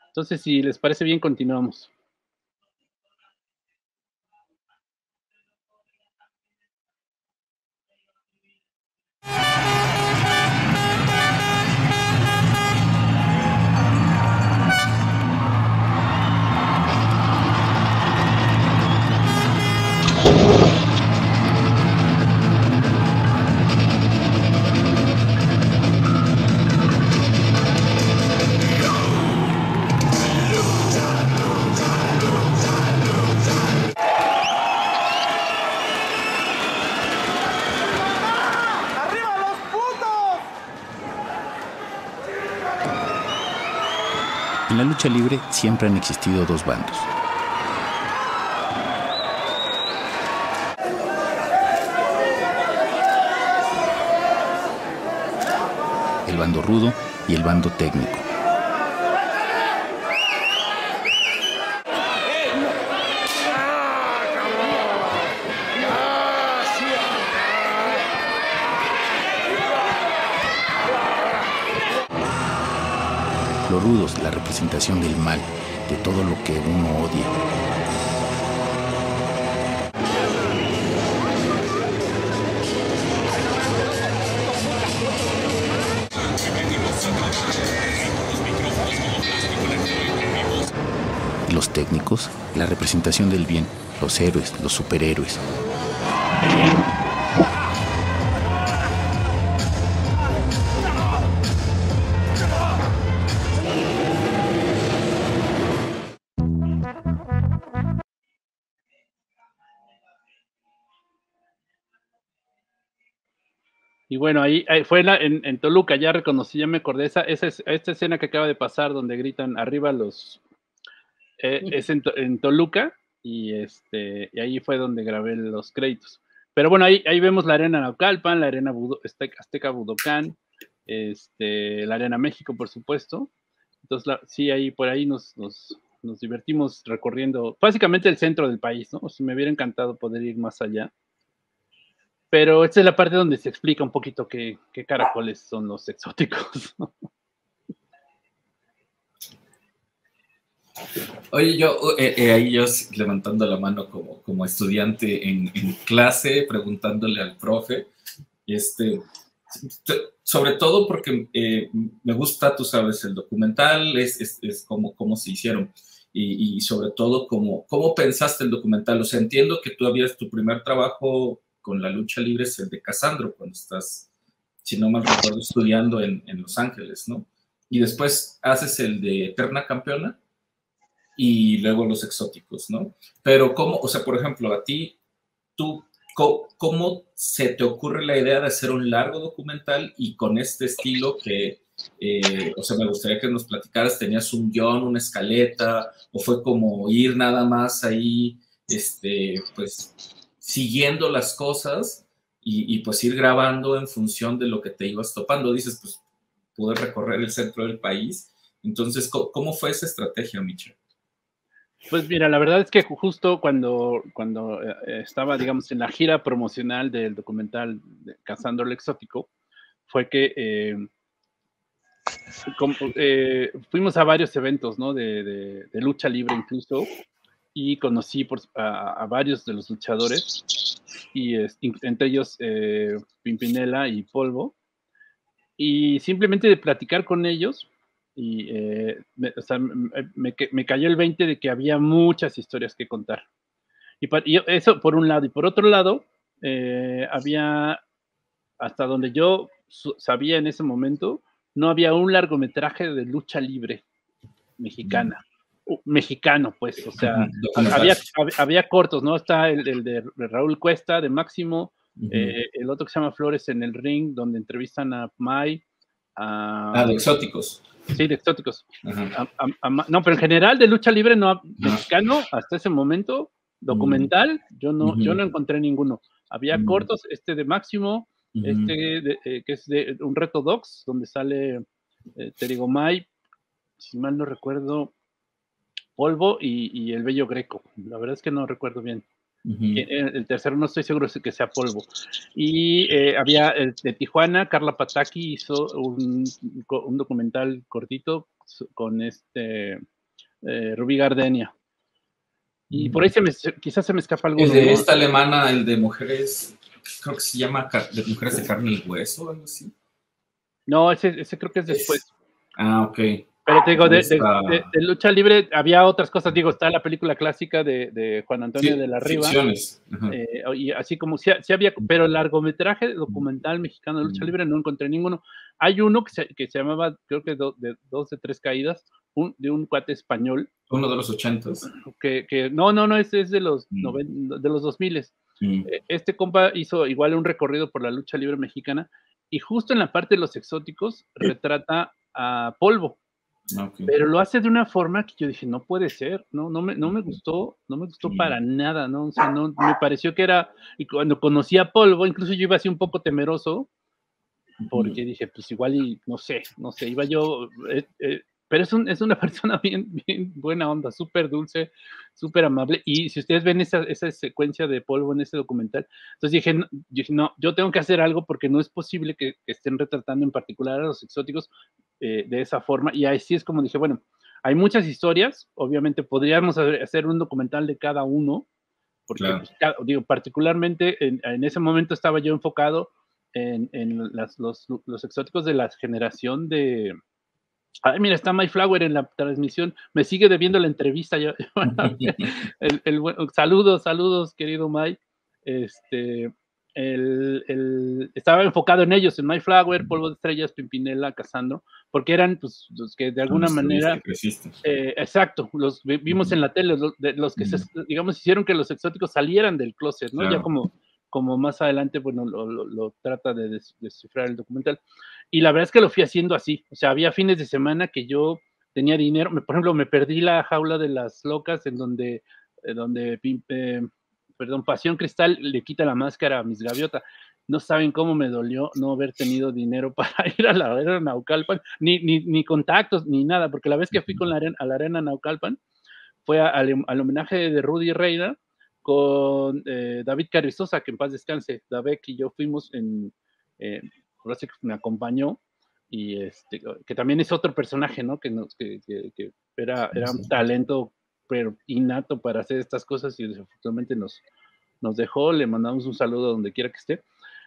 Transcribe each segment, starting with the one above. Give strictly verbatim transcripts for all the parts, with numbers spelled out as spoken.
Entonces, si les parece bien, continuamos. En la lucha libre siempre han existido dos bandos. El bando rudo y el bando técnico. Los rudos, la representación del mal, de todo lo que uno odia. Y los técnicos, la representación del bien, los héroes, los superhéroes. Y bueno, ahí, ahí fue la, en, en Toluca, ya reconocí, ya me acordé, esa, esa, esta escena que acaba de pasar donde gritan arriba los... Eh, es en, en Toluca, y, este, y ahí fue donde grabé los créditos. Pero bueno, ahí, ahí vemos la Arena Naucalpan, la Arena Budo, Azteca, Azteca Budokán, este, la Arena México, por supuesto. Entonces, la, sí, ahí por ahí nos, nos, nos divertimos recorriendo básicamente el centro del país, ¿no? O sea, me hubiera encantado poder ir más allá. Pero esta es la parte donde se explica un poquito qué, qué caracoles son los exóticos, ¿no? Oye, yo eh, eh, ahí yo levantando la mano como, como estudiante en, en clase, preguntándole al profe, este, sobre todo porque eh, me gusta, tú sabes, el documental, es, es, es como, cómo se hicieron, y, y sobre todo cómo, cómo pensaste el documental. O sea, entiendo que tú habías, tu primer trabajo con la lucha libre es el de Casandro, cuando estás, si no mal recuerdo, estudiando en, en Los Ángeles, ¿no? Y después haces el de Eterna Campeona, y luego los exóticos, ¿no? Pero cómo, o sea, por ejemplo, a ti, tú, ¿cómo, cómo se te ocurre la idea de hacer un largo documental y con este estilo que, eh, o sea, me gustaría que nos platicaras, ¿tenías un guión, una escaleta, o fue como ir nada más ahí, este, pues, siguiendo las cosas y, y pues ir grabando en función de lo que te ibas topando? Dices, pues, pude recorrer el centro del país. Entonces, ¿cómo, cómo fue esa estrategia, Michel? Pues mira, la verdad es que justo cuando, cuando eh, estaba, digamos, en la gira promocional del documental de Cazando el Exótico, fue que eh, como, eh, fuimos a varios eventos, ¿no? De, de, de lucha libre incluso, y conocí por, a, a, varios de los luchadores, y es, entre ellos eh, Pimpinela y Polvo, y simplemente de platicar con ellos, y eh, me, o sea, me, me, me, cayó el veinte de que había muchas historias que contar. Y, para, y eso por un lado. Y por otro lado, eh, había, hasta donde yo sabía en ese momento, no había un largometraje de lucha libre mexicana. Uh, mexicano, pues, o sea, uh -huh. había, había cortos, ¿no? Está el, el de Raúl Cuesta, de Máximo, uh -huh. eh, el otro que se llama Flores en el Ring, donde entrevistan a May. A, ah, de exóticos. Sí, de exóticos. Uh -huh. a, a, a, no, pero en general de lucha libre no, uh -huh. mexicano, hasta ese momento, documental, uh -huh. yo, no, uh -huh. yo no encontré ninguno. Había uh -huh. cortos, este de Máximo, uh -huh. este de, eh, que es de un reto docs, donde sale, eh, te digo, May, si mal no recuerdo, Polvo y, y el Bello Greco. La verdad es que no recuerdo bien. Uh -huh. el, el tercero no estoy seguro de que sea Polvo. Y eh, había el de Tijuana, Carla Pataki hizo un, un documental cortito con este eh, Rubí Gardenia. Y por ahí se me, quizás se me escapa algo. El de esta alemana, el de mujeres, creo que se llama de mujeres de carne y hueso, algo así. No, ese, ese creo que es después. Es, ah, ok. Pero te digo, de, de, de, de lucha libre había otras cosas. Digo, está la película clásica de, de Juan Antonio sí, de la Riva. Eh, y así como sí, sí había, pero el largometraje documental mexicano de lucha libre no encontré ninguno. Hay uno que se, que se llamaba, creo que do, de dos de tres caídas, un, de un cuate español. Uno de los ochentas. Que, que, no, no, no, este es de los, mm. noven, de los dos miles. Mm. Este compa hizo igual un recorrido por la lucha libre mexicana y justo en la parte de los exóticos retrata a Polvo. Okay. Pero lo hace de una forma que yo dije, no puede ser, no, no me, no me gustó, no me gustó para nada, ¿no? O sea, no, me pareció que era, y cuando conocí a Polvo, incluso yo iba así un poco temeroso, porque dije, pues igual y, no sé, no sé, iba yo, eh, eh, pero es, un, es una persona bien, bien buena onda, súper dulce, súper amable, y si ustedes ven esa, esa secuencia de Polvo en ese documental, entonces dije no, dije, no, yo tengo que hacer algo porque no es posible que, que estén retratando en particular a los exóticos eh, de esa forma, y así es como dije, bueno, hay muchas historias, obviamente podríamos hacer un documental de cada uno, porque, claro. pues, cada, digo, particularmente en, en ese momento estaba yo enfocado en, en las, los, los exóticos de la generación de... Ay, mira, está Mayflower en la transmisión, me sigue debiendo la entrevista. Yo, el, el, saludos, saludos, querido May. Este, el, el, estaba enfocado en ellos, en Mayflower, Polvo de Estrellas, Pimpinela, Casandro, porque eran pues, los que de alguna manera... Eh, exacto, los vimos en la tele, los, de, los que, mm. se, digamos, hicieron que los exóticos salieran del closet, ¿no? Claro. Ya como... como más adelante, bueno, lo, lo, lo trata de des, descifrar el documental. Y la verdad es que lo fui haciendo así. O sea, había fines de semana que yo tenía dinero. Me, por ejemplo, me perdí la jaula de las locas en donde, eh, donde eh, perdón, Pasión Cristal le quita la máscara a Miss Gaviota. No saben cómo me dolió no haber tenido dinero para ir a la arena Naucalpan, ni, ni, ni contactos, ni nada, porque la vez que fui con la arena, a la arena Naucalpan fue a, al, al homenaje de Rudy Reina, con eh, David Carrizosa, que en paz descanse. David y yo fuimos en, eh, ahora sí que me acompañó, y este, que también es otro personaje, ¿no? Que, nos, que, que, que era, era un talento pero innato para hacer estas cosas y desafortunadamente nos, nos dejó. Le mandamos un saludo donde quiera que esté.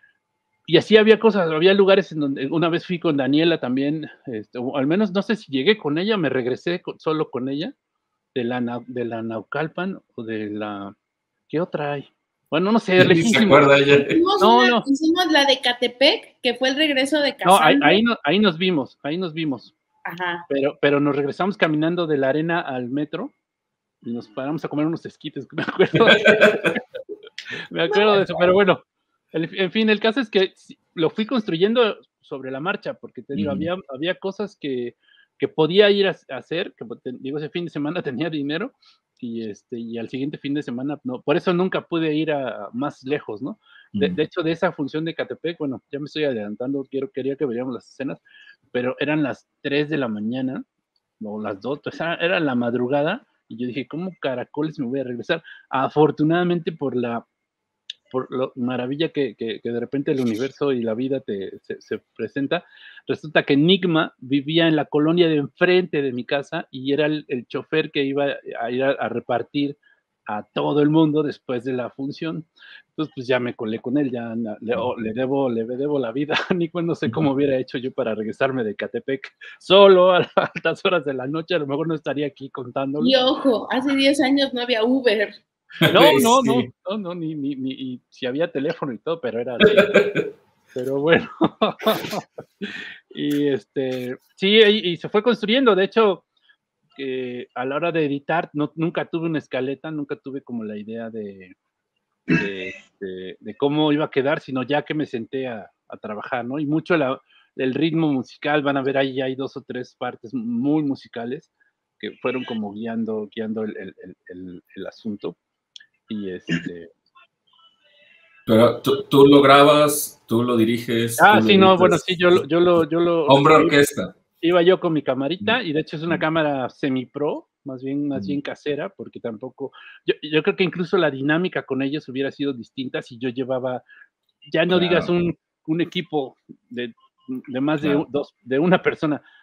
Y así había cosas, había lugares en donde una vez fui con Daniela también, este, o al menos no sé si llegué con ella, me regresé con, solo con ella, de la, de la Naucalpan o de la... ¿Qué otra hay? Bueno, no sé, lejísimo. ¿Se acuerda ella? Hicimos, no, una, no. hicimos la de Catepec, que fue el regreso de Casandro. No, ahí, ahí, no, ahí nos vimos, ahí nos vimos. Ajá. Pero, pero nos regresamos caminando de la arena al metro y nos paramos a comer unos esquites, me acuerdo. me acuerdo de eso, pero bueno. El, en fin, el caso es que lo fui construyendo sobre la marcha, porque te digo, mm. había, había cosas que, que podía ir a, a hacer, que te, digo, ese fin de semana tenía dinero, y este y al siguiente fin de semana no, por eso nunca pude ir a, a más lejos, ¿no? De, mm. de hecho, de esa función de Catepec, bueno, ya me estoy adelantando, quiero, quería que veríamos las escenas, pero eran las tres de la mañana, o las dos, o sea, era la madrugada, y yo dije, ¿cómo caracoles me voy a regresar? Afortunadamente por la por la maravilla que, que, que de repente el universo y la vida te, se, se presenta, resulta que Enigma vivía en la colonia de enfrente de mi casa y era el, el chofer que iba a ir a, a repartir a todo el mundo después de la función. Entonces, pues ya me colé con él, ya le, oh, le, debo, le debo la vida a Enigma, no sé cómo hubiera hecho yo para regresarme de Catepec solo a altas horas de la noche, a lo mejor no estaría aquí contándolo. Y ojo, hace diez años no había Uber. No, no, no, no, no, ni, ni, ni, y si había teléfono y todo, pero era así. Pero bueno. y este, sí, y, y se fue construyendo. De hecho, eh, a la hora de editar, no, nunca tuve una escaleta, nunca tuve como la idea de, de, de, de cómo iba a quedar, sino ya que me senté a, a trabajar, ¿no? Y mucho la, el ritmo musical, van a ver ahí hay dos o tres partes muy musicales que fueron como guiando, guiando el, el, el, el asunto. Y este... Pero tú, tú lo grabas, tú lo diriges. Ah, tú sí, lo no, editas. bueno, sí, yo, yo lo... Yo lo Hombre orquesta. Iba yo con mi camarita, y de hecho es una cámara semi-pro, más bien, más bien casera, porque tampoco... Yo, yo creo que incluso la dinámica con ellos hubiera sido distinta si yo llevaba, ya no claro. digas un, un equipo de, de más claro. de, dos, de una persona,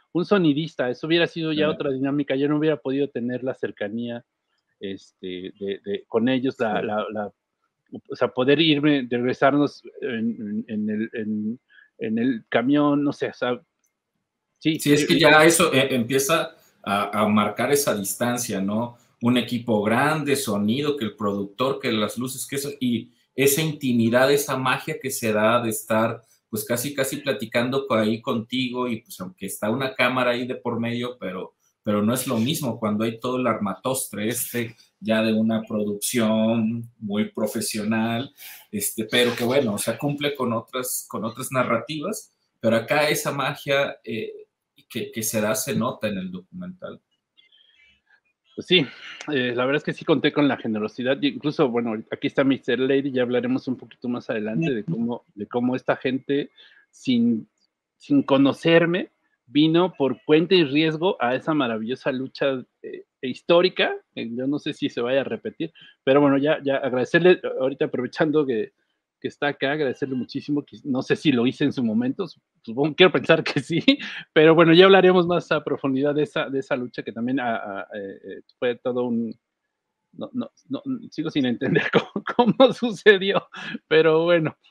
un sonidista, eso hubiera sido ya Claro. otra dinámica, yo no hubiera podido tener la cercanía este, de, de, con ellos, la, Sí. la, la, o sea, poder irme, de regresarnos en, en, en, el, en, en el camión, no sé, o sea, sí. Sí, es que Eh, ya eso eh, empieza a, a marcar esa distancia, ¿no? Un equipo grande, sonido, que el productor, que las luces, que eso, y esa intimidad, esa magia que se da de estar, pues casi, casi platicando por ahí contigo, y pues aunque está una cámara ahí de por medio, pero, pero no es lo mismo cuando hay todo el armatostre este, ya de una producción muy profesional, este, pero que bueno, o sea, cumple con otras, con otras narrativas, pero acá esa magia eh, que, que se da se nota en el documental. Pues sí, eh, la verdad es que sí conté con la generosidad, y incluso, bueno, aquí está mister Lady, ya hablaremos un poquito más adelante de cómo, de cómo esta gente, sin, sin conocerme, vino por cuenta y riesgo a esa maravillosa lucha eh, histórica, eh, yo no sé si se vaya a repetir, pero bueno, ya, ya agradecerle, ahorita aprovechando que, que está acá, agradecerle muchísimo, que no sé si lo hice en su momento, supongo, quiero pensar que sí, pero bueno, ya hablaremos más a profundidad de esa, de esa lucha que también a, a, eh, fue todo un... No, no, no, sigo sin entender cómo, cómo sucedió, pero bueno,